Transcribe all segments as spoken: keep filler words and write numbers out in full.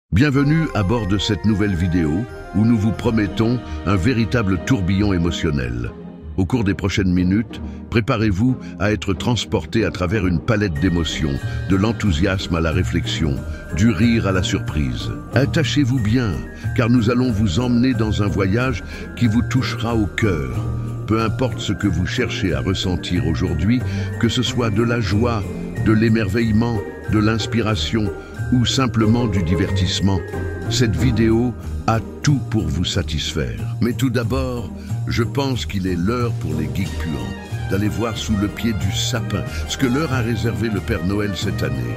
Bienvenue à bord de cette nouvelle vidéo où nous vous promettons un véritable tourbillon émotionnel. Au cours des prochaines minutes, préparez-vous à être transporté à travers une palette d'émotions, de l'enthousiasme à la réflexion, du rire à la surprise. Attachez-vous bien, car nous allons vous emmener dans un voyage qui vous touchera au cœur. Peu importe ce que vous cherchez à ressentir aujourd'hui, que ce soit de la joie, de l'émerveillement, de l'inspiration ou simplement du divertissement, cette vidéo a tout pour vous satisfaire. Mais tout d'abord, je pense qu'il est l'heure pour les geeks puants d'aller voir sous le pied du sapin ce que leur a réservé le Père Noël cette année.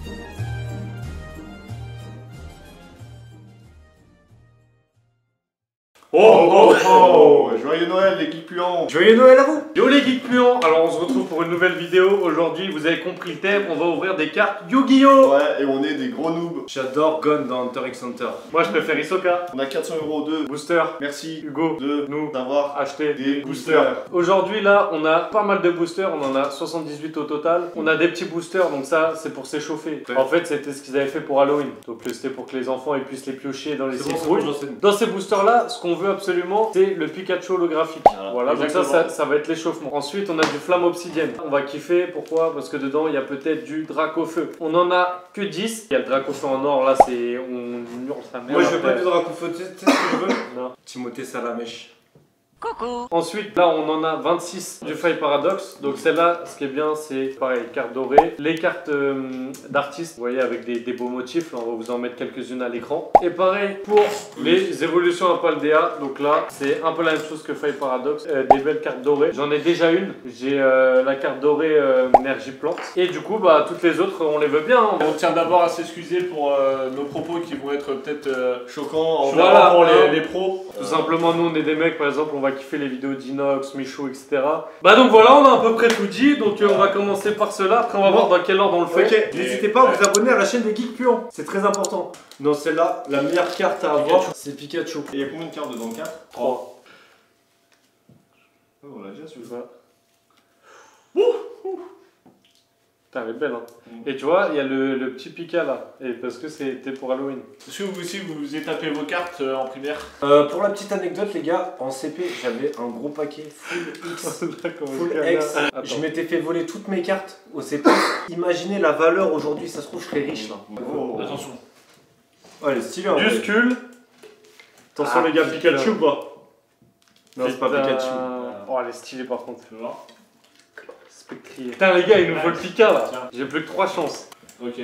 Oh oh oh! Joyeux Noël les geeks puants! Joyeux Noël à vous! Yo les geeks puants! Alors on se retrouve pour une nouvelle vidéo. Aujourd'hui, vous avez compris le thème, on va ouvrir des cartes Yu-Gi-Oh! Ouais, et on est des gros noobs. J'adore Gon dans Hunter x Hunter. Moi je préfère Hisoka. On a quatre cents euros de Booster. merci Hugo. de nous d'avoir acheté des boosters. boosters. Aujourd'hui là, on a pas mal de boosters, on en a soixante-dix-huit au total. On a des petits boosters, donc ça c'est pour s'échauffer. Ouais. En fait, c'était ce qu'ils avaient fait pour Halloween. Donc c'était pour que les enfants ils puissent les piocher dans les C'est bon, citrouilles. c'est bon, j'en sais. Dans ces boosters là, ce qu'on veut absolument, c'est le Pikachu holographique. Voilà, Voilà, donc ça, exactement. ça, ça va être l'échauffement. Ensuite, on a du flamme obsidienne. On va kiffer, pourquoi? Parce que dedans, il y a peut-être du drac feu. On en a que dix. Il y a le drac feu en or, là, c'est... On hurle sa mère. Moi je veux pas après. du Dracofeu, tu sais ce que je veux? Non. Timothée Salamèche. Ensuite, là, on en a vingt-six du Faille Paradox. Donc celle-là, ce qui est bien, c'est pareil, cartes dorées. Les cartes euh, d'artistes, vous voyez, avec des, des beaux motifs. Là, on va vous en mettre quelques-unes à l'écran. Et pareil pour les évolutions Apaldea. Donc là, c'est un peu la même chose que Faille Paradox. Euh, des belles cartes dorées. J'en ai déjà une. J'ai euh, la carte dorée euh, énergie plante. Et du coup, bah, toutes les autres, on les veut bien. Hein. On tient d'abord à s'excuser pour euh, nos propos qui vont être peut-être euh, Choquant en Voilà, pour les, hein. les pros. Tout simplement, nous on est des mecs, par exemple, on va kiffer les vidéos d'Inox, Michaud, et cetera. Bah donc voilà, on a à peu près tout dit, donc euh, on va commencer par cela, après on va voir dans quel ordre on le fait. Ok, n'hésitez pas à vous abonner à la chaîne des geeks puants, c'est très important. Dans celle-là, la meilleure carte à avoir, c'est Pikachu. Et il y a combien de cartes dedans? Quatre? trois. Oh, on l'a déjà su. Ça. Putain, elle est belle, hein. Mm. Et tu vois, il y a le, le petit Pika là, et parce que c'était pour Halloween. Est-ce que vous aussi vous vous êtes tapé vos cartes euh, en primaire? Euh, pour la petite anecdote les gars, en C P j'avais un gros paquet full X. D'accord, Full ok, X, Attends. je m'étais fait voler toutes mes cartes au C P. Imaginez la valeur aujourd'hui, ça se trouve je serais riche là. Oh. Attention. Ouais, elle est stylée en Du vrai. Skull. Attention Ah, les gars, putain. Pikachu ou pas? Non, c'est pas Putain. Pikachu. Oh, elle est stylée par contre. Tu vois? Spectrier. Putain, les gars, il nous faut le Pika là. Tiens. J'ai plus que trois chances. Ok.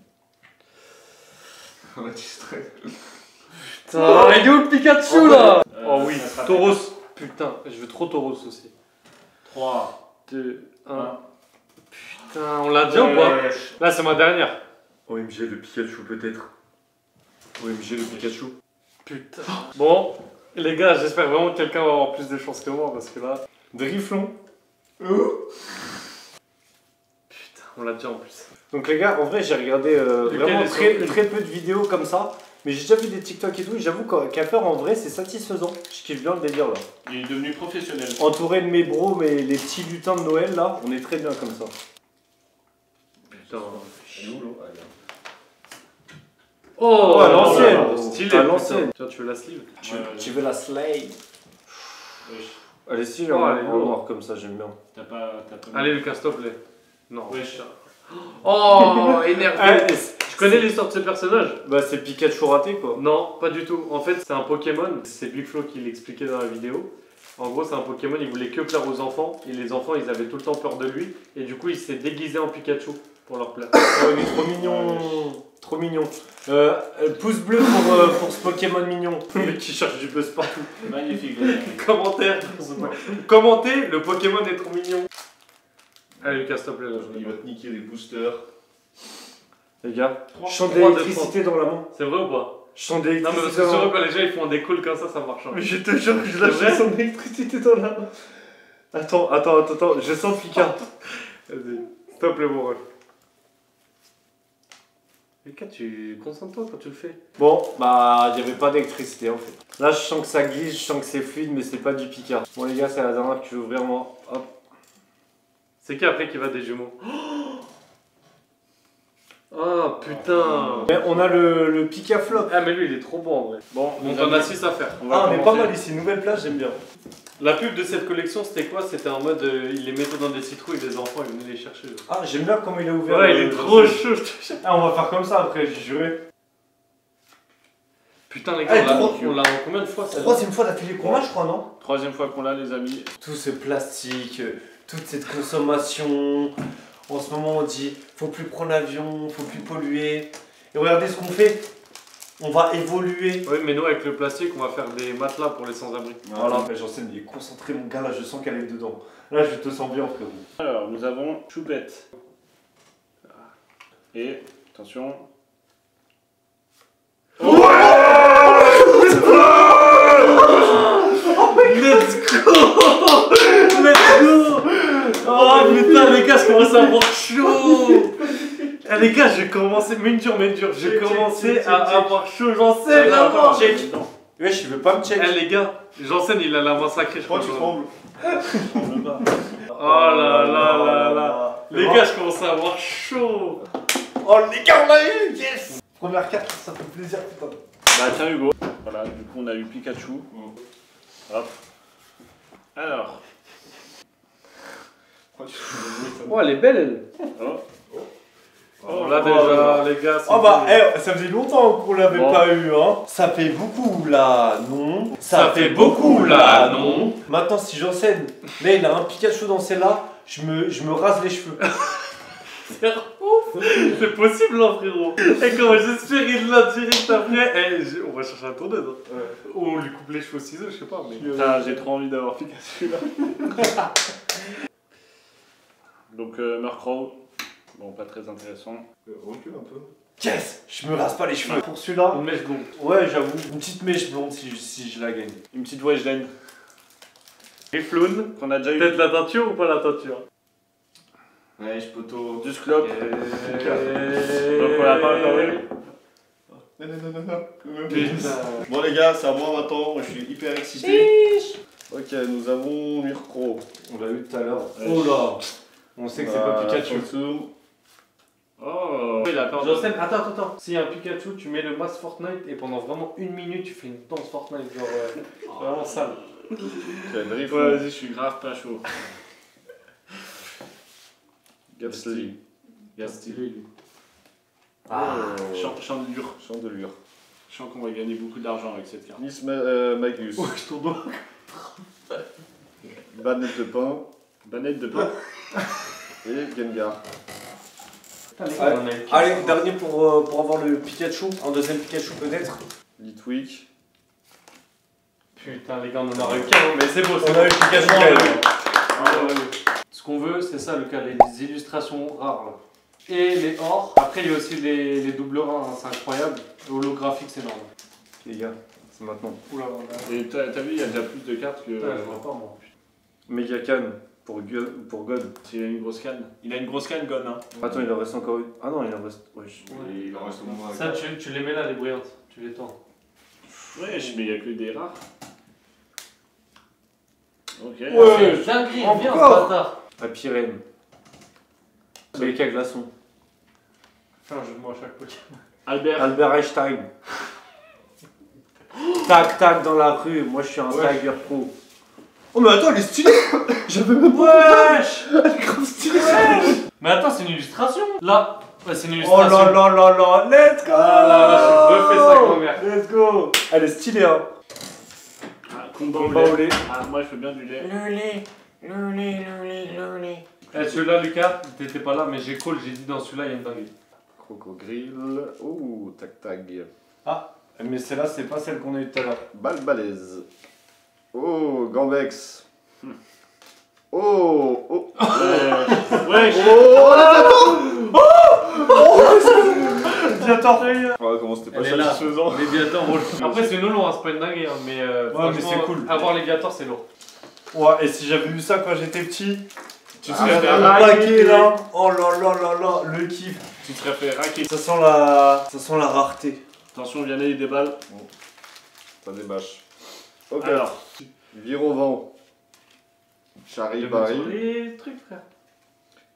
On a distrait. Putain, il est où le Pikachu là? Euh, Oh oui, ça sera Tauros. Putain, je veux trop Tauros aussi. trois. deux, un. un. Putain, on l'a dit ou pas? Là, c'est ma dernière. O M G le Pikachu peut-être. O M G le Pikachu. Putain. Bon, les gars, j'espère vraiment que quelqu'un va avoir plus de chance que moi parce que là. Driflon. Putain, on l'a dit en plus. Donc les gars, en vrai j'ai regardé euh, Lequel vraiment est très, sur- très peu de vidéos comme ça. Mais j'ai déjà vu des TikTok et tout, et j'avoue qu'à qu'à faire en vrai c'est satisfaisant. Je kiffe bien le délire là. Il est devenu professionnel. Entouré de mes bros, mais les petits lutins de Noël là, on est très bien comme ça. Putain. Elle est où l'eau? Ah, elle est là. Oh, Oh, à l'ancienne. oh, stylé. À putain. l'ancienne. Tiens, tu veux la sleeve? Tu, Ouais, tu ouais. veux la slay? Wesh. Elle est stylée Oh, en, elle est en lourde. noir comme ça, j'aime bien. T'as pas. T'as pas. Allez, Lucas, s'il te plaît. Non. Wesh. Oh, énervé. Ah, Tu connais l'histoire de ce personnage? Bah c'est Pikachu raté quoi. Non, pas du tout. En fait, c'est un Pokémon. C'est Big Flo qui l'expliquait dans la vidéo. En gros, c'est un Pokémon, il voulait que plaire aux enfants. Et les enfants, ils avaient tout le temps peur de lui. Et du coup, il s'est déguisé en Pikachu pour leur plaire. Oh, il est trop mignon. Trop mignon. Euh, euh, pouce bleu pour, euh, pour ce Pokémon mignon. Le mec qui cherche du buzz partout. Magnifique. Commentaire. Commentez, le Pokémon est trop mignon. Allez, Lucas, s'il te plaît, là, je Il va te niquer les boosters. Les gars, Trois- chant trois de d'électricité dans la main. C'est vrai ou pas? Chant Non, mais parce d'électricité que dans c'est la vrai main. quand les gens ils font des calls comme ça, ça marche. hein. Mais je te jure que je C'est vrai lâche son électricité dans la main. Attends, attends, attends, attends, je sens Pika. Vas-y, stop le mon ref. Lucas, tu concentre-toi quand tu le fais. Bon, bah, il n'y avait pas d'électricité en fait. Là, je sens que ça glisse, je sens que c'est fluide, mais c'est pas du Pika. Bon, les gars, c'est la dernière que je vais ouvrir moi. Hop. C'est qui après qui va des jumeaux? Ah putain. Mais on a le, le pick à flop. Ah mais lui il est trop bon en vrai. Bon, Nous donc on a avons- six à faire. On va Ah, on est pas commencer. mal ici, nouvelle place, j'aime bien. La pub de cette collection c'était quoi? C'était en mode euh, il les mettait dans des citrouilles et les enfants ils venaient les chercher. Ah, j'aime bien comment il a ouvert. Ouais, le- il est le- trop chaud. je te jure. Ah, on va faire comme ça après, j'ai juré. Putain les Ah, gars, on l'a- trop- on l'a en combien de fois ça? Troisième fois d'affilée qu'on l'a, je crois, non? Troisième fois qu'on l'a, les amis. Tout ce plastique, euh, toute cette consommation. En ce moment, on dit faut plus prendre l'avion, faut plus polluer. Et regardez ce qu'on fait. On va évoluer. Oui mais nous avec le plastique on va faire des matelas pour les sans-abri. Voilà, mais j'enseigne, il est concentré, mon gars, là, je sens qu'elle est dedans. Là, je te sens bien, frérot. Alors, nous avons Choupette. Et, attention. Let's go! Let's go! Oh putain les gars, je commence à avoir chaud! Eh les gars, j'ai commencé, mais une dure, mais une dure, j'ai Check, commencé check, check, à check. avoir chaud, j'en sais Attends, vraiment! attends, check. non. Wesh, il veut pas me check. Eh les gars, j'enseigne, il a la massacrée, je Je crois crois. que tu trembles. On veut pas. Oh là là là là! Les gars, je commence à avoir chaud! Oh, les gars, on l'a eu! Yes! Première carte, ça fait plaisir, putain. Bah tiens Hugo. Voilà, du coup on a eu Pikachu. Hop. Alors. Oh, elle est belle elle! Oh. Oh là Oh déjà, là. les gars, c'est Oh bah, bon. eh, ça faisait longtemps qu'on l'avait Bon. pas eu, hein. Ça fait beaucoup là, non. Ça fait beaucoup, là, non. Maintenant, si j'enseigne, là il a un Pikachu dans celle-là, je me, je me rase les cheveux. C'est ouf! C'est possible hein frérot! Et comment j'espère il l'a direct après! Eh, j'ai- on va chercher un tourneuse hein. Ou on lui coupe les cheveux au ciseau, je sais pas mais... Putain, j'ai trop envie d'avoir Pikachu là. Donc euh, Murkrow. Bon, pas très intéressant. Recule un peu. Yes! Je me rase pas les cheveux. Pour celui-là, Une mèche blonde. ouais, j'avoue, une petite mèche blonde si, si je la gagne. Une petite Weshden Rifloun. qu'on a déjà eu. Peut-être la teinture ou pas la teinture? Ouais, je poteau. Du Sclop. Et... Donc on l'a pas encore eu. Non, non, non, non, non. Putain. Bon, les gars, c'est à moi maintenant. Moi, je suis hyper excité. Ok, nous avons Murkrow. On l'a eu tout à l'heure. Ouais. Oh là! On sait que c'est pas Pikachu. Oh, il a peur de... J'enseigne, attends, attends, attends. S'il y a un Pikachu, tu mets le masque Fortnite et pendant vraiment une minute, tu fais une danse Fortnite, genre euh, vraiment sale. Ok, Drifloon. Ouais, vas-y, je suis grave pas chaud. Gastly. Gastly. lui. Ah. Chant, chandelure. Chandelure. Je sens qu'on va gagner beaucoup d'argent avec cette carte. Nice Ma- euh, Magus. Oh, je tourne doigt. Banette de pain. Banette de pain. Et Gengar. Putain, les gars, Ouais. on a une pièce. Allez, dernier pour, euh, pour avoir le Pikachu. Un deuxième Pikachu peut-être. Litwick. Putain, les gars, on en aura eu qu'un, hein, mais c'est beau, c'est On beau. a eu Pikachu. On en a eu. quand même. On en a eu. Ce qu'on veut, c'est ça le cas, les illustrations rares là. Et les ors. Après, il y a aussi les, les doubles rares, hein, c'est incroyable. Le holographique, c'est énorme. Les gars, c'est maintenant. Oula, on a. Et t'as t'as vu, il y a déjà plus de cartes que... Putain, je vois pas moi. Megacan pour, Gu- pour God. S'il a une grosse canne. Il a une grosse canne, Gon, hein. Attends, il en reste encore une. Ah non, il en reste. Wesh. Et il en reste au moins Ça, tu, tu les mets là, les brillantes. Tu les tends. Ouais, mais il y a que des rares. Ok. Ouais. C'est dinguerie, Encore. viens, ce bâtard. La Pyrène. Mecha Glaçon. Fais un jeu de mots à chaque Pokémon. Albert. Albert Einstein. Tac tac dans la rue, moi je suis un Ouais. Tiger Pro. Oh mais attends, elle est stylée. J'avais même Wesh. Elle est grave stylée. Mais attends, c'est une illustration. Là, ouais, c'est une Oh illustration. là là là là, let's go. Ah là là, j'ai buffé sa grand-mère. Let's go. Elle est stylée hein. Ah, combat au Combat lait. au lait. Ah, moi je veux bien du lait. Le lait, le lait, le lait, le lait. Eh, celui-là, Lucas, t'étais pas là, mais j'ai call, j'ai dit dans celui-là, il y a une dinguerie. Crocogrille. Ouh, tac tag. Mais celle-là, c'est pas celle qu'on a eu tout à l'heure. Balbalaise. Oh, Gambex. Oh, oh. Wesh. J'attends. Ouais, comment c'était pas Elle est là. satisfaisant. Les Viators, après, c'est non lourd, hein, c'est pas une dinguerie, hein, mais, euh, Ouais, mais franchement, c'est cool. Avoir les Viators, c'est lourd. Ouais, et si j'avais vu ça quand j'étais petit, Tu te ah, serais fait le raquer. paquet là. Oh là là là là, le kiff. Tu te serais fait raquer. Ça sent la, ça sent la rareté. Attention, Vianney, il déballe. Ça débâche. Ok.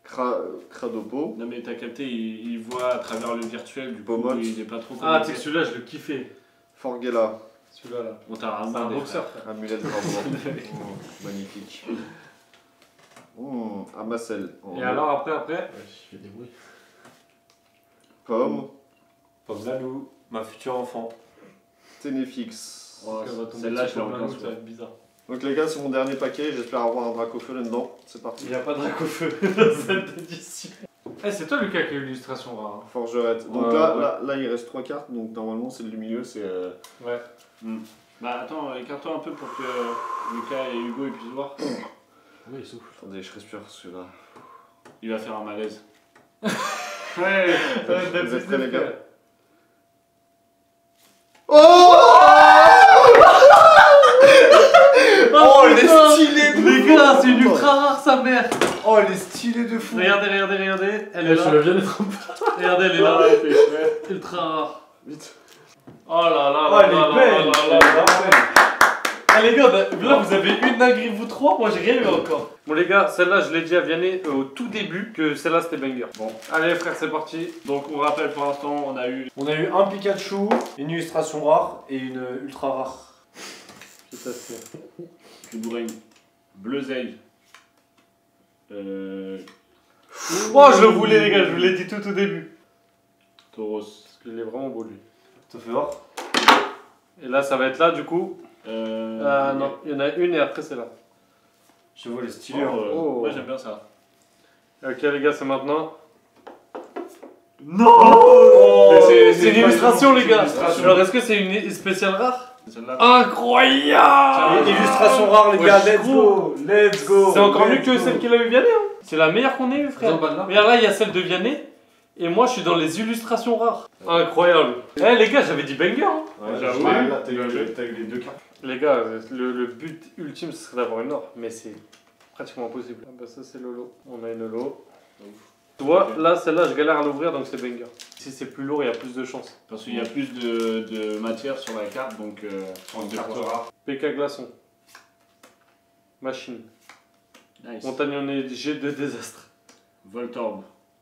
Cra... Cradopo. Non mais t'as capté, il, il voit à travers le virtuel, du coup Beaumont. il est pas trop Ah, connecté. tu sais que celui-là, je le kiffais. Forgella. Celui-là, là. On t'a C'est un ramené boxeur, frère. Amulette Bravoure. Oh, magnifique. Mmh, Amassel. Oh, Et alors, après, après Je fais des bruits. Pomme. Comme Lalou, ma future enfant. Ténéfix. Oh, Elle va tomber celle-là, dessus je l'ai comme en un quinze, autre, ça va être bizarre. Donc les gars, c'est mon dernier paquet. J'espère avoir un Dracofeu là-dedans. C'est parti. Il n'y a pas de drac au feu dans cette édition. Eh, c'est toi, Lucas, qui a l'illustration rare. hein. Forgerette. Donc Ouais, là, ouais. là, là, il reste trois cartes. Donc normalement, celle du milieu, c'est. Euh... Ouais. Bah attends, écarte-toi un peu pour que Lucas et Hugo ils puissent voir. Oui, il souffle. Attendez, je respire celui-là. Il va faire un malaise. Ouais, Vous êtes prêts, les gars? Oh, elle est stylée de Les gars, c'est une ultra rare, sa mère. Oh, elle est stylée de fou. Regardez, regardez, regardez. Elle est Elle là. je viens d'être Regardez, elle est là. Ouais, fais exprès. Ultra rare. Vite. Oh là là Oh, là elle là est là belle. là là là. Ah les gars, bah, là vous avez une dinguerie vous trois, moi j'ai rien eu encore. Bon les gars, celle-là je l'ai dit à Vianney euh, au tout début que celle-là c'était banger. Bon. Allez frère, c'est parti. Donc on rappelle pour l'instant, on a eu On a eu un Pikachu, une illustration rare et une ultra rare. Tout à fait. Cubouraine, Bleuzeil. Euh. Oh je le voulais les gars, je vous l'ai dit tout au début. Tauros. Parce qu'il est vraiment beau lui. Ça fait voir. Et là ça va être là du coup. Euh. Ah non, il y en a une et après c'est là. Je vois les Oh, stylés. euh, Oh. Moi j'aime bien ça. Ok les gars, c'est maintenant. Non Mais c'est- c'est une pas illustration une- les gars. c'est une illustration. Alors est-ce que c'est une spéciale rare? Celle-là. Incroyable! Illustration rare les Ouais, gars, je let's go. Let's go. C'est encore mieux let's que go. celle qu'il a eu Vianney. Hein. C'est la meilleure qu'on ait eu, frère. Ils ont pas de là. Regarde là, il y a celle de Vianney. Et moi, je suis dans les illustrations rares. Incroyable. Eh les gars, j'avais dit banger. Hein. Ouais, j'avoue. Ouais, là, t'as eu, t'as eu les deux cartes. Les gars, le, le but ultime, ce serait d'avoir une or. Mais c'est pratiquement impossible. Ah bah ça, c'est Lolo. On a une Lolo. Tu vois, là, celle-là, je galère à l'ouvrir, donc c'est banger. Si c'est plus lourd, il y a plus de chance. Parce qu'il y a plus de, de matière sur la carte, donc euh, En deux carte fois. rare. P K Glaçon. Machine. Nice. Montagnonnet G de désastre. Voltorb.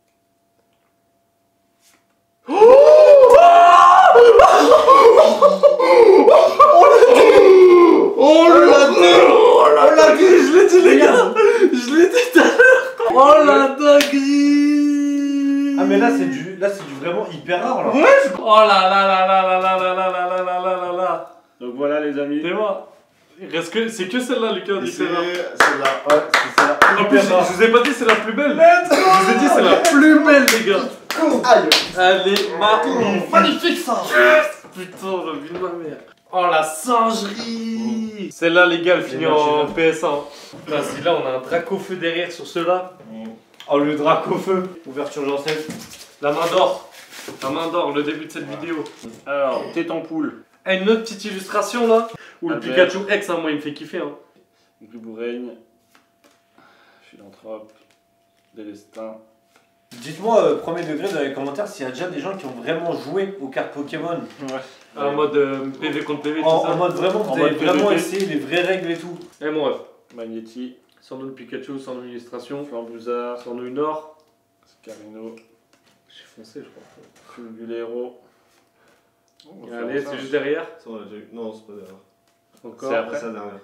Oh la Oh la je l'ai dit les gars. Je l'ai dit tout à l'heure. Oh la dinguerie! Ah mais là c'est du là c'est du vraiment hyper rare là. Oh là là là là là là là là là là là là là là. Donc voilà les amis. C'est moi. Il reste que c'est que celle-là Lucas Et dit c'est celle-là. celle-là. Ouais, c'est ça. En plus je, je vous ai pas dit c'est la plus belle. Je vous ai dit c'est la plus belle les gars. Aïe. Elle est magnifique. Magnifique ça. Putain la vie de ma mère. Oh la singerie. Celle-là les gars elle finit Les matchs, en là. P S un. Là si là on a un Dracofeu derrière sur ceux-là. Oh le drac au feu. Ouverture j'enseigne. La main d'or. La main d'or, le début de cette vidéo. Alors, tête en poule. Ah, une autre petite illustration là. Ou le Albert. Pikachu X, hein, moi il me fait kiffer. Hein. Cubouraine. Philanthrope. Délestin. Dites-moi euh, premier degré dans les commentaires s'il y a déjà des gens qui ont vraiment joué aux cartes Pokémon. Ouais. En mode euh, P V contre P V, tout En, ça. en mode vraiment, vous En avez mode vraiment P V P. essayé les vraies règles et tout. Eh mon ref. Magnéti. Sans nous le Pikachu, sans nous l'illustration. Flambuzard. Sans nous une or. Scarino. J'ai foncé, je crois. Fulgulero. Allez, c'est juste derrière. Ça, on l'a déjà eu. Non, c'est pas derrière. Encore. C'est après. Ça derrière.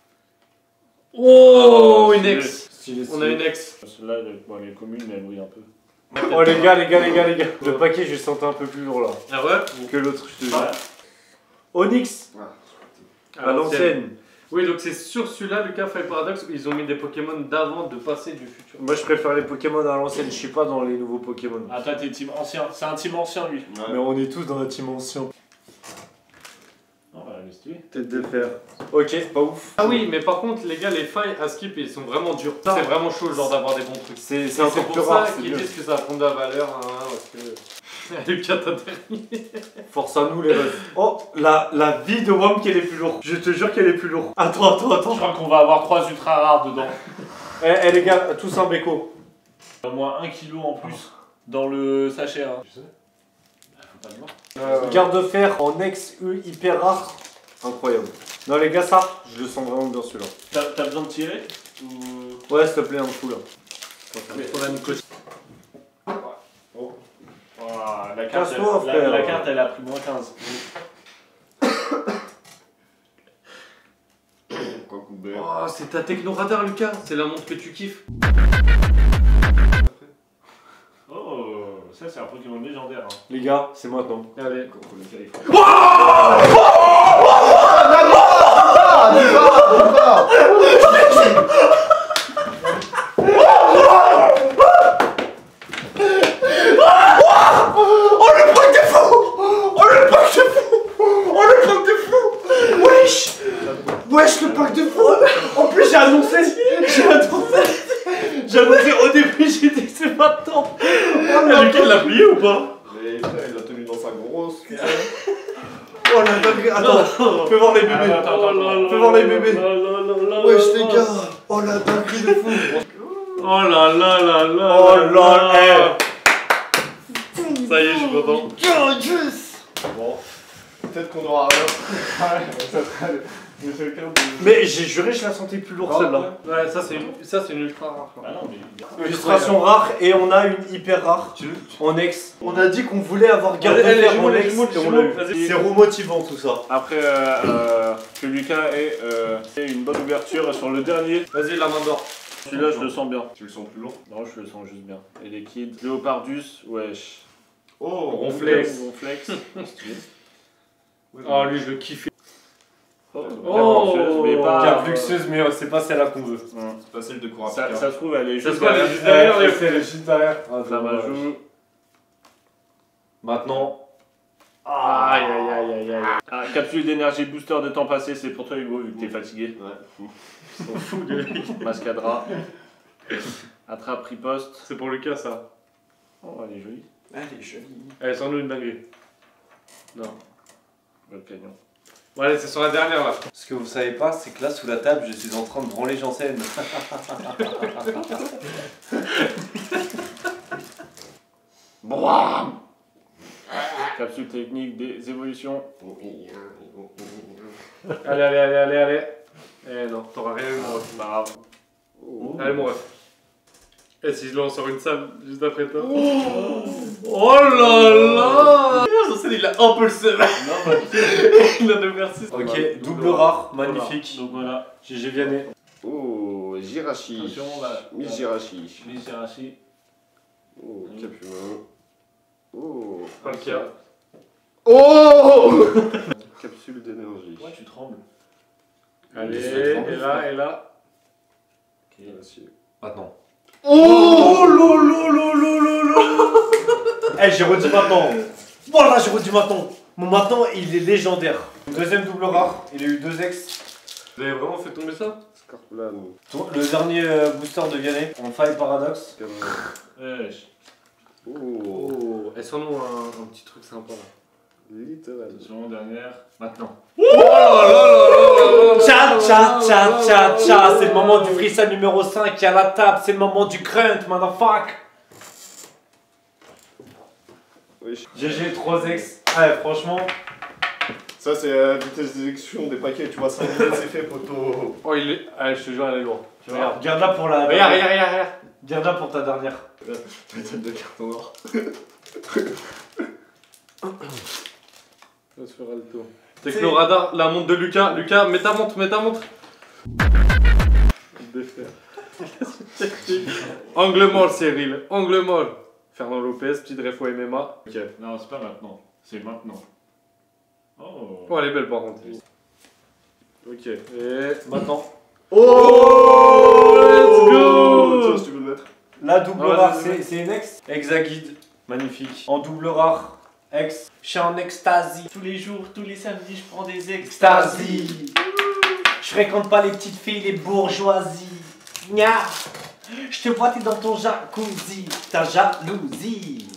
Oh, Oh, une stylé. ex. Stylé, On a une ex. Celle-là, elle, bon, elle est commune, mais elle brille un peu. Oh les gars, les gars, les gars, les gars. Le paquet, je le sentais un peu plus lourd là. Ah ouais. Que l'autre, je te jure. Ouais. Onyx, à l'ancienne. Oui, donc c'est sur celui-là, Lucas Fire Paradox, où ils ont mis des Pokémon d'avant, de passé, du futur. Moi je préfère les Pokémon à l'ancienne, je suis pas dans les nouveaux Pokémon. Ah, toi, t'es team ancien. C'est un team ancien, lui. Mais on est tous dans la team ancien. Oh, bah, elle est stylée. Tête de fer. Ok, pas ouf. Ah oui, mais par contre, les gars, les failles à skip, ils sont vraiment durs. Non. C'est vraiment chaud, genre d'avoir des bons trucs. C'est Et c'est encore c'est plus pour rare, ça c'est qu'ils mieux. disent que ça va prendre de la valeur, hein, parce que... Lucas, t'as dernier. Force à nous les refs. Oh, la, la vie de Wom qui est les plus lourde. Je te jure qu'elle est plus lourde. Attends, attends, Je attends. crois qu'on va avoir trois ultra rares dedans. Eh, eh, les gars, tous un béco. Au moins un kilo en plus dans le sachet. Hein. Tu sais bah, faut pas le voir. Euh, Garde de fer en ex U hyper rare. Incroyable. Non les gars, ça, je le sens vraiment bien celui-là. T'as t'as besoin de tirer ou... Ouais, s'il te plaît, un coup là. Pour la nicotine. Oh. Voilà, la, carte, elle, Casse-toi, la, frère. la carte elle a pris moins quinze. Quoi couper. Oh, c'est ta techno-radar, Lucas. C'est la montre que tu kiffes. Oh, ça c'est un Pokémon légendaire. Hein. Les gars, c'est maintenant. Allez. Faut le faire, il faut- Oh le pack de fou! Oh le pack de fou! Oh le pack de fou! Wesh! Wesh le pack de fou! En plus j'ai annoncé! J'ai annoncé! J'ai annoncé au début, j'ai dit c'est maintenant! Oh là Lucas, il l'a plié ou pas? Mais frère, il l'a tenu dans sa grosse. Oh la dinguerie! Attends! Fais voir les bébés! Attends, attends, attends. Fais voir les bébés! Wesh les Wesh gars! Oh la dinguerie de fou! Oh là là là là. Oh là là! Ça y est, je suis content. Bon, peut-être qu'on aura rien. Ça sera le- le seul cas de- Mais j'ai juré, je la sentais plus lourde celle-là. Ouais, ça c'est une, ça c'est une ultra rare. Ah non, mais. Illustration rare et on a une hyper rare en ex. On a dit qu'on voulait avoir gardé Allez, allez, fer les en jumeaux, les ex jumeaux, les et on jumeaux, l'a eu. vas-y. C'est remotivant tout ça. Après euh, euh, que Lucas ait euh, ait une bonne ouverture sur le dernier. Vas-y, la main d'or. Celui-là, je le sens bien. Tu le sens plus lourd? Non, je le sens juste bien. Et les kids. Léopardus, wesh. Oh, Ronflex. Ronflex. Stylé. Oh, lui, je le kiffe. Oh, Oh, mais pas. Carte luxueuse, mais euh, c'est pas celle-là qu'on veut. Hum. C'est pas celle de Kurapika. Ça, ça se trouve, elle est Ça juste se trouve, elle est derrière. juste derrière, les Ouais, frères. c'est juste derrière. Ah, Ça dommage. m'ajoute. Maintenant. Aïe, aïe, aïe, aïe, aïe. Ah, capsule d'énergie booster de temps passé, c'est pour toi, Hugo, vu que t'es fatigué. Ouais. Ils sont fous de lui. Mascadra. Attrape riposte. C'est pour Lucas, ça. Oh, elle est jolie. Elle est jolie. Allez, sans nous une dinguerie. Non. Le canyon. Bon, allez, c'est sur la dernière là. Ce que vous savez pas, c'est que là, sous la table, je suis en train de branler Janssen. Capsule technique des évolutions. Allez, allez, allez, allez, allez. Eh non, t'auras rien eu, mon ref. Pas grave. Allez, mon ref. Et si je le sors une salle juste après toi? Oh là là! Janssen, il a un peu le seum. Non, bah, Il a deux merci. Ok, double rare, magnifique. donc voilà. G G Vianney. Oh, Jirachi. Attention, là. Miss Jirachi. Miss Jirachi. Oh, Capumin. Oh. Pas le cas. Oh Capsule d'énergie. Pourquoi tu trembles? Allez, et là, et là. Ok. Merci. Maintenant. Oh lolo lolo lolo. Eh, j'ai redit maintenant. Voilà, j'ai redit maintenant. Mon maintenant, il est légendaire. Deuxième double rare, il a eu deux ex. Vous avez vraiment fait tomber ça? Scarplan. Le dernier euh, booster de Vianney, en Fire Paradox. Wesh. Oh. Oh, et sans nous un, un petit truc sympa là. Littéral. Attention, dernière. Maintenant. Tcha tcha tcha tcha tcha, c'est le moment du freestyle numéro cinq qui est à la table, c'est le moment du grunt, motherfuck. Oui. G G, trois ex. Ouais, franchement. Ça, c'est la vitesse d'exécution des paquets, tu vois, cinq minutes, c'est fait, poteau. Oh, il est. Ah, je te jure, elle est lourde. Regarde, garde-la pour la. Regarde, regarde, regarde, regarde. Garde-la pour ta dernière. Méthode de carton noir. Ça se fera le tour. Techno radar, la montre de Lucas. Lucas, mets ta montre, mets ta montre. Défaire. Angle molle, Cyril. Angle molle. Fernand Lopez, petit refo M M A. Ok. Non, c'est pas maintenant. C'est maintenant. Oh. Oh, elle est belle par contre. Ok. Et Maintenant. Oh let's go. Tiens, si tu veux le mettre. La double Ah, rare, vas-y, c'est vas-y. c'est une ex. Exaguide, magnifique. En double rare, ex. Je suis en extasie. Tous les jours, tous les samedis, je prends des extasies. Je fréquente pas les petites filles, les bourgeoisies. Nya. Je te vois, t'es dans ton jacuzzi. Ta jalousie.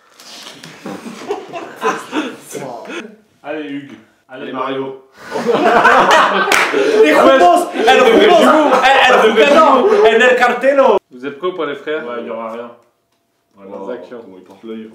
Allez, Hugues. Allez, Allez, Mario. Les recommence. Elle recommence. Elle recommence. Elle est le cartello. vous êtes prêts ou pas, les frères? Ouais, il n'y aura rien. Voilà. Oh, Zakian. comment il porte l'œil.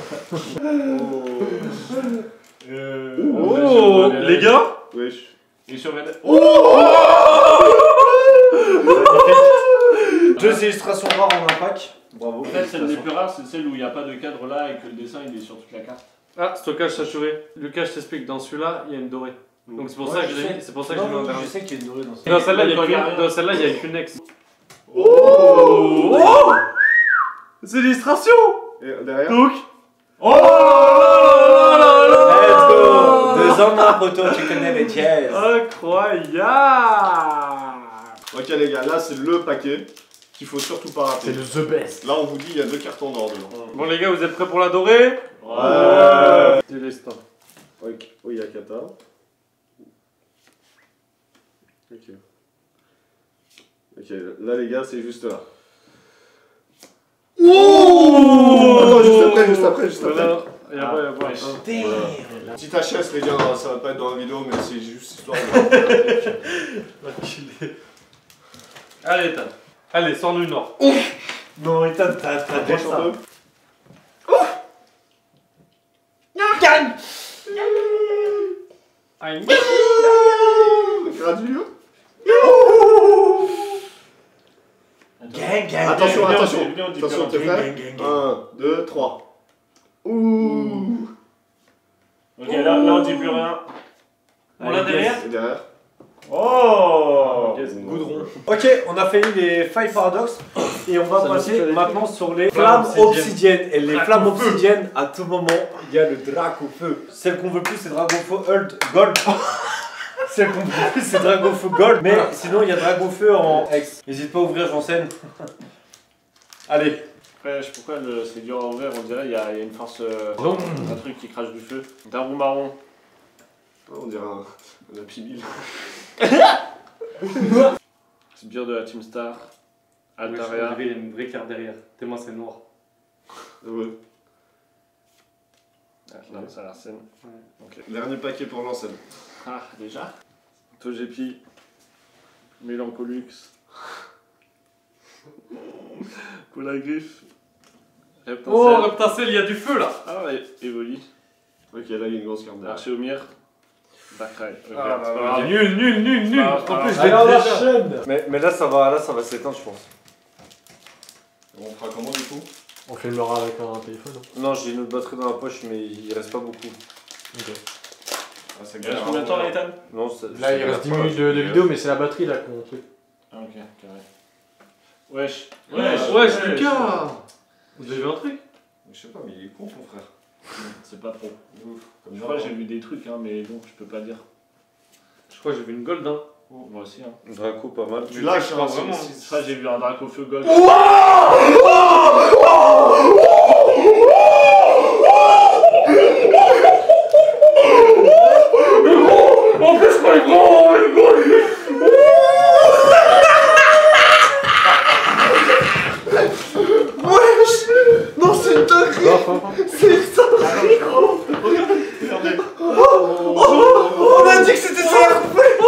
Euh, Oh, les gars. Wesh. Et sur Red. Deux Deux illustrations rares en un pack. Bravo. En fait, celle des plus rares, c'est celle où il n'y a pas de cadre là et que le dessin il est sur toute la carte. Ah, stockage saturé. Lucas, je t'explique, dans celui-là, il y a une dorée. Donc c'est pour ça que j'ai mis, c'est pour ça que j'ai mis en dernier. Je sais qu'il y a une dorée dans ça. Dans celle-là, il Quand il y a n'y rien. a, dans celle-là, il y a qu'une ex. Oh, Oh C'est l'illustration. Et derrière. Donc. Oh Let's go. Deux en un, poto, tu connais les jazz. Incroyable. Ok les gars, là c'est le paquet qu'il faut surtout pas rater. le the best. Là on vous dit il y a deux cartons d'or dedans. Bon les gars, vous êtes prêts pour la dorée? Ouais. C'est l'instant. Ok, oh il y a Kata. Ok. Ok, là les gars c'est juste là. Oh attends, juste après, juste après, juste après. Voilà. Et après, Ah, après. ouais. Voilà. Petite H S les gars, ça va pas être dans la vidéo mais c'est juste histoire de... Allez, Ethan. Allez, sors-nous une or. Non, Ethan, t'as t'as déjà Approche un ça. peu. Gagne. Gradure. Gang, gang. Attention, Viens, attention. viens, viens, on dit Attention, plus t'es rien. prêt? Gang, gang, gang. un, deux, trois. Ouh. Ok, là, là on dit plus rien. On l'a derrière? Et derrière. Oh Goudron. Ok, on a fini les five paradoxes et on va Ça passer nous fait maintenant sur les Flammes flammes obsidiennes. obsidiennes. Et les Drac flammes au feu. obsidiennes, à tout moment, il y a le drac au feu. Celle qu'on veut plus, c'est drac au feu Hold Gold. Celle qu'on veut plus, c'est drac au feu Gold. Mais sinon, il y a drac au feu en X. N'hésite pas à ouvrir, j'enseigne. Allez. Après, je sais pourquoi le- c'est dur à ouvrir, on dirait il y, a il y a une force. euh, Non. un truc qui crache du feu. D'un roux marron. Ah, on dirait un, un Happy Meal. Sbire de la Team Star. Altaria. Altaria. Il y a une vraie carte derrière. Tellement c'est noir. Ah ouais. Ah, non, ça a l'air saine. Dernier paquet pour l'ancienne. Ah, déjà Togepi. Mélancolux. Colagriff. Reptincelle. Oh, Reptincelle, il y a du feu là. Ah ouais, Evoli. Ok, là il y a une grosse carte derrière. Archéomir. Darkrai. Ok, Ah, c'est bah, pas bah, grave. nul, nul, nul, nul. Ah, En ah, plus, je ah, l'ai Alors, la déjà. chaîne. Mais, mais là, ça va, là, ça va s'éteindre, je pense. On fera comment du coup? On filmera avec un téléphone. Non, j'ai une autre batterie dans la poche, mais il reste pas beaucoup. Ah, ça Il reste combien de temps là, Ethan Non, ça- Là, il ça- reste dix minutes de, de vidéo, mais c'est la batterie là qu'on truc. Ah, ok, carré. Wesh. Wesh, wesh, Lucas. Vous avez vu un truc? Je sais pas, mais il est con ton frère. C'est pas trop. Ouf. Comme Je crois que j'ai vu des trucs, hein, mais bon, je peux pas dire. Je crois que j'ai vu une gold, hein. Oh, moi aussi, hein. Draco, pas mal. Tu lâches, je hein, crois si- vraiment. si- Je crois que j'ai vu un Draco Feu Gold. En plus, je crois que gros, une gold. Non, c'est une dinguerie! C'est une dinguerie, gros! Regardez. On a dit que c'était ça.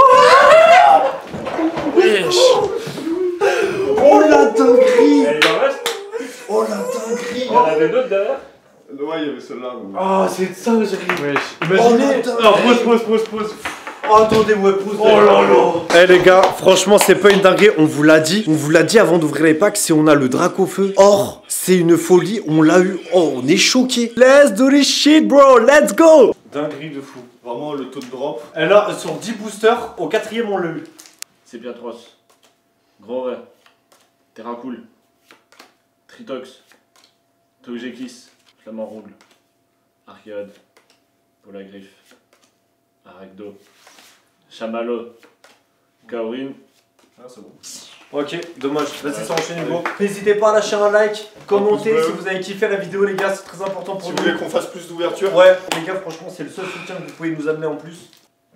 Oh la dinguerie. Eh, il en reste? Oh la dinguerie. Il y en avait d'autres derrière? Ouais, il y avait celle-là. mais- Oh, c'est ça que j'ai ri. Wesh. Oh la Imaginez. dinguerie. Non, pause, pause, pause, pause. Oh, attendez, ouais, pousse. Oh là là. Eh les gars, franchement, c'est pas une dinguerie, on vous l'a dit. On vous l'a dit avant d'ouvrir les packs, si on a le drac au feu. Or, c'est une folie, on l'a eu. Oh, on est choqué. Let's do this shit, bro, let's go. Dinguerie de fou. Vraiment, le taux de drop. Et là, sur dix boosters, au quatrième, on l'a eu. C'est Piatros. Gros Ray. Terracool. Tritox. Togekiss. Flamant Rouble. Archéode. Polagriffe. Arachdo. Chamallow. Kaorin. Ah, c'est bon. Ok, dommage. Vas-y, Ouais. ça enchaîne, Hugo. N'hésitez pas à lâcher un like, commenter pouce si bleu. vous avez kiffé la vidéo, les gars, c'est très important Si pour vous voulez nous. qu'on fasse plus d'ouverture, Ouais, les gars, franchement, c'est le seul soutien que vous pouvez nous amener en plus.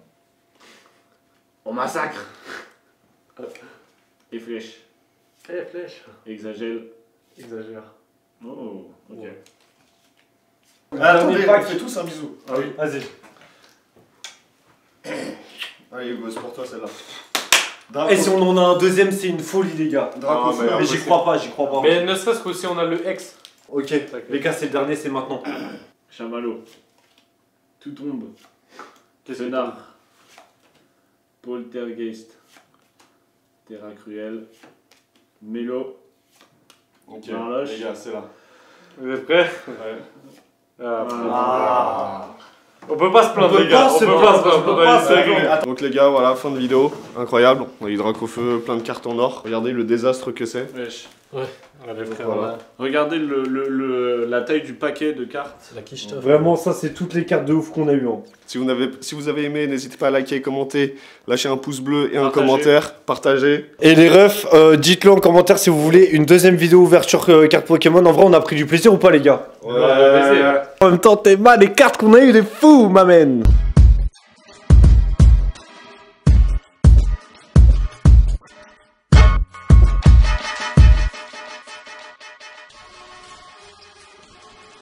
On massacre. Et flèche. Eh, flèche. Exagèle. Exagère. Oh, ok. Ouais. ah, attendez, Dernier on pack. fait tous un bisou. Ah oui. Vas-y. Allez, Hugo, c'est pour toi celle-là. Et si on en a un deuxième, c'est une folie, les gars. Draco Ah, feu, mais Mais j'y impossible. crois pas, j'y crois pas. Mais ne serait-ce qu'aussi, on a le X. Ok, les gars, c'est le dernier, c'est maintenant. Chamallow. Tout tombe. Qu'est-ce que Renard. Poltergeist. Terra Cruel. Mélo. Ok, Un lâche. les gars, c'est là. Vous êtes prêts? Ouais. Ah, Ah. On peut pas se plaindre, On peut les gars. pas On se peut plaindre, pas se on plaindre. peut On pas va se laisser plaindre. régler. Donc les gars, voilà, fin de vidéo. Incroyable. On a eu Drac au feu, plein de cartes en or. Regardez le désastre que c'est. Wesh. Allez, frère, Voilà. voilà. Regardez le, le, le- la taille du paquet de cartes. C'est la quiche stuff. Vraiment, ça, c'est toutes les cartes de ouf qu'on a eu. Hein. Si vous, avez, si vous avez aimé, n'hésitez pas à liker, commenter, lâcher un pouce bleu et un Partagez. commentaire, partagez. Et les refs, euh, dites-le en commentaire si vous voulez une deuxième vidéo ouverture euh, carte Pokémon. En vrai, on a pris du plaisir ou pas, les gars? Ouais. Ouais, vas-y. En même temps, t'es mal, les cartes qu'on a eu, des fous, ma man.